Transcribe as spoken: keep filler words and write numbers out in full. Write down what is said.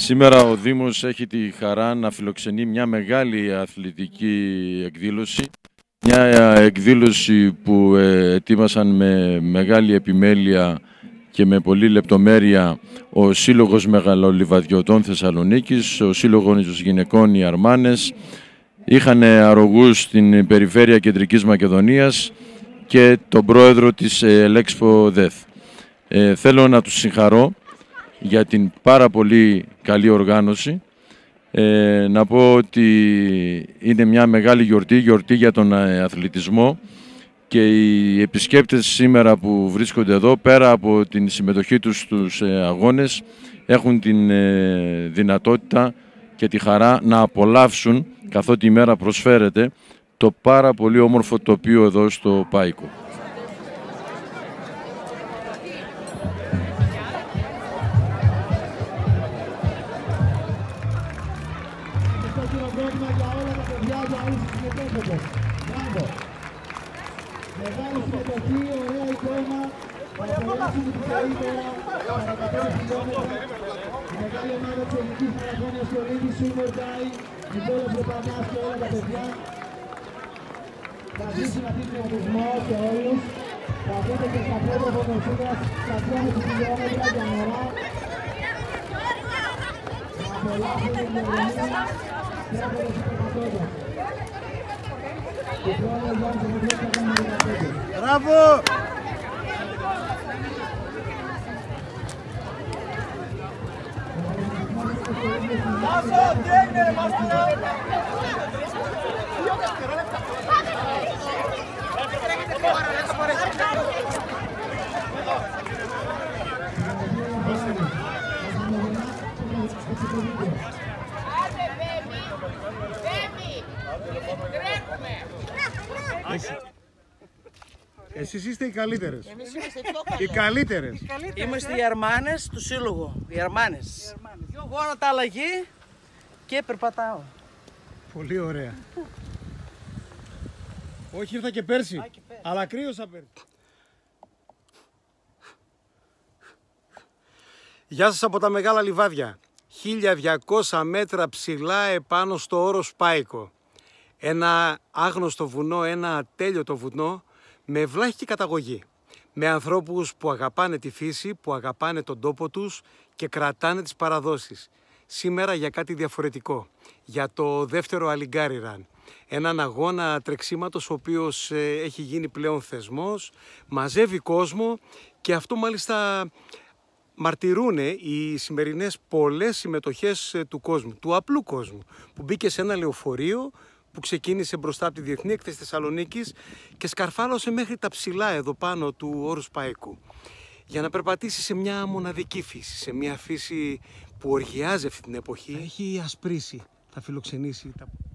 Σήμερα ο Δήμος έχει τη χαρά να φιλοξενεί μια μεγάλη αθλητική εκδήλωση. Μια εκδήλωση που ετοίμασαν με μεγάλη επιμέλεια και με πολλή λεπτομέρεια ο Σύλλογος Μεγαλολιβαδιωτών Θεσσαλονίκης, ο Σύλλογος Γυναικών οι Αρμάνες. Είχαν αρρωγούς στην περιφέρεια Κεντρικής Μακεδονίας και τον πρόεδρο της Ελέξπο ΔΕΘ. Ε, θέλω να τους συγχαρώ για την πάρα πολύ καλή οργάνωση. Ε, να πω ότι είναι μια μεγάλη γιορτή, γιορτή για τον αθλητισμό, και οι επισκέπτες σήμερα που βρίσκονται εδώ, πέρα από την συμμετοχή τους στους αγώνες, έχουν την δυνατότητα και τη χαρά να απολαύσουν, καθότι η μέρα προσφέρεται, το πάρα πολύ όμορφο τοπίο εδώ στο Πάικο. Μεγάλη συμμετοχή, ωραία εικόνα, θα απολαύσουν την καλύτερα παρακατώ χιλιόμετρα. Η μεγάλη ομάδα της Ελληνικής Μαραθώνιας στο Ρίγι, Σούμερ Ντάι, η πόλη Προπανάς και όλα τα παιδιά. Θα ζήσουν αυτή τον ατομισμό σε όλους. Θα δείτε και στα πρώτα φωτοσύνδρα στα δυόμισι χιλιόμετρα για νερά. Θα απολαύσουν την ερμηνεία και από το συμπερασμάτων. Μπράβο! Τάσο, τι έγινε, Εσείς είστε οι καλύτερες. Εμείς είμαστε πιο καλές. Οι καλύτερες. Είμαστε οι Αρμάνες του Σύλλογου. Οι Αρμάνες. Δύο γόνατα αλλαγή και περπατάω. Πολύ ωραία. Όχι, ήρθα και πέρσι, και πέρσι. αλλά κρύωσα πέρσι. Γεια σας από τα Μεγάλα Λιβάδια. χίλια διακόσια μέτρα ψηλά επάνω στο όρος Πάικο. Ένα άγνωστο βουνό, ένα ατέλειωτο βουνό με βλάχικη καταγωγή. Με ανθρώπους που αγαπάνε τη φύση, που αγαπάνε τον τόπο τους και κρατάνε τις παραδόσεις. Σήμερα για κάτι διαφορετικό, για το δεύτερο Αλιγκάρι Run. Έναν αγώνα τρεξίματος ο οποίος ε, έχει γίνει πλέον θεσμός, μαζεύει κόσμο και αυτό μάλιστα μαρτυρούν οι σημερινές πολλές συμμετοχές του κόσμου, του απλού κόσμου, που μπήκε σε ένα λεωφορείο που ξεκίνησε μπροστά από τη Διεθνή Έκθεση Θεσσαλονίκης και σκαρφάλωσε μέχρι τα ψηλά εδώ πάνω του όρους Παίκου, για να περπατήσει σε μια μοναδική φύση, σε μια φύση που οργιάζει αυτή την εποχή. Έχει ασπρίσει, θα φιλοξενήσει τα